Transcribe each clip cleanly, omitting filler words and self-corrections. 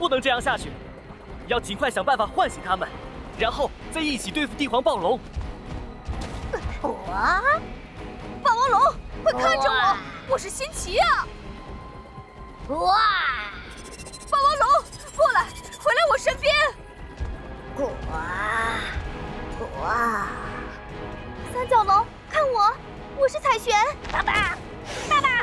能这样下去，要尽快想办法唤醒他们，然后再一起对付帝皇暴龙。 霸王龙，快看着我，我是新奇啊！ 哇！ 霸王龙，过来，回来我身边！ 哇！ 三角龙，看我，我是彩璇！ 爸爸，爸爸！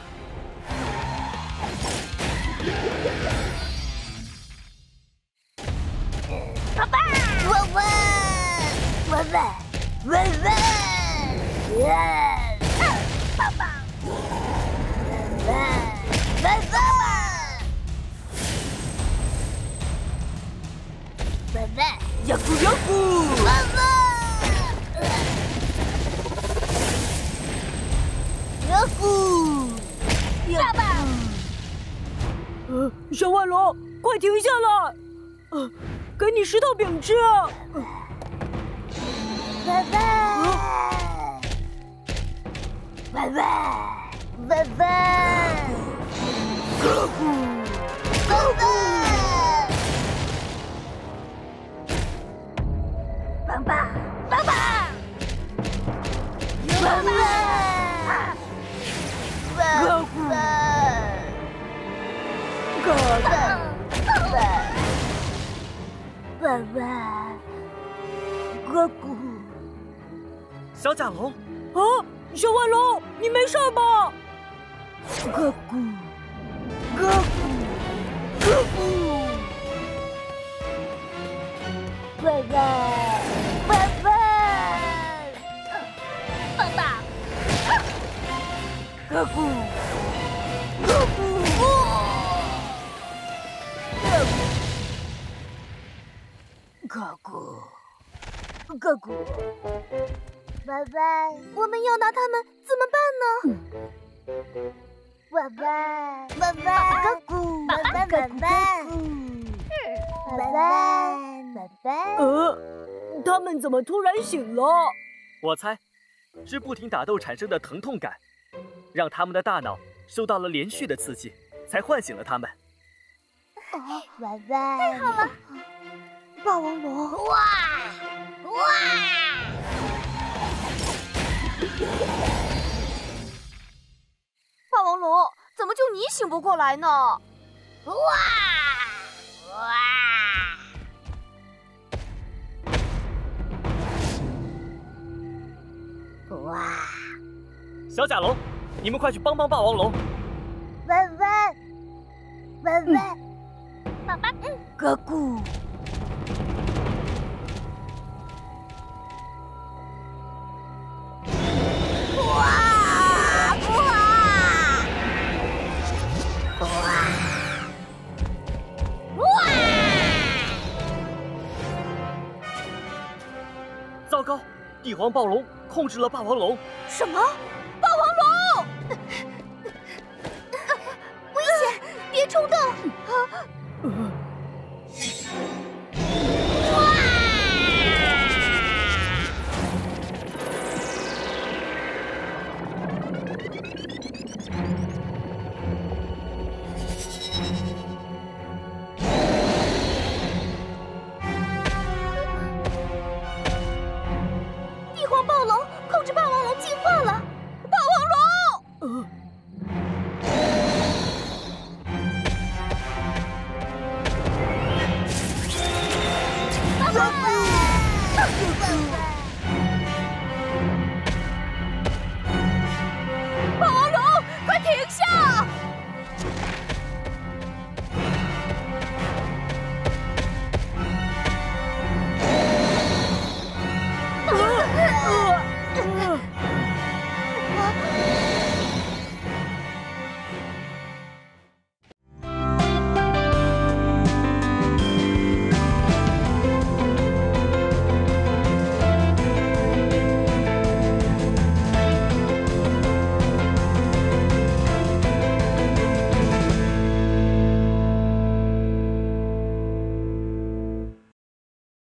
爸爸！问问，问问，问问！爸爸！问问，问问！问问， 呀咕呀咕！ 问问！呀咕！爸爸！ 小万龙，快停下来！给你石头饼吃。 问问！问问！问问！哥哥！问问！爸爸！爸爸！问问！问问！哥哥！问问！哥哥！ 小甲龙， 啊，小万龙，你没事吧？ 哥哥！哥哥！哥哥！问问！问问！爸爸！哥哥！哥哥！哥哥！哥哥！问问！ 我们要拿他们怎么办呢？ 问问！问问！哥哥！问问！问问！问问！ 他们怎么突然醒了？ 我猜是不停打斗产生的疼痛感，让他们的大脑受到了连续的刺激，才唤醒了他们。 问问！ 太好了！霸王龙！ 哇！哇！ 霸王龙，怎么就你醒不过来呢？ 哇！哇！哇！ 小甲龙，你们快去帮帮霸王龙！ 问问！问问！ 爸爸， 哥哥！ 糟糕，帝皇暴龙控制了霸王龙。 什么？霸王龙！危险！别冲动！帝皇暴龙控制霸王龙进化了！霸王龙！ 爸爸！